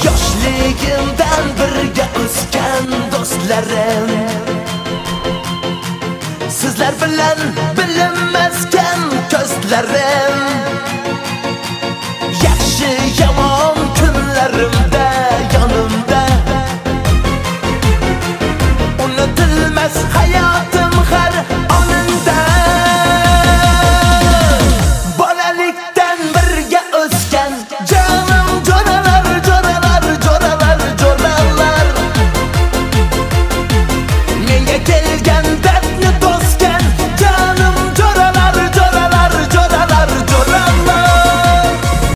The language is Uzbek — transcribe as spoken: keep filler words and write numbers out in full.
yoshligimdan birga o'sgan do'stlarim, sizlar bilan bilinmaskan ko'zlarim.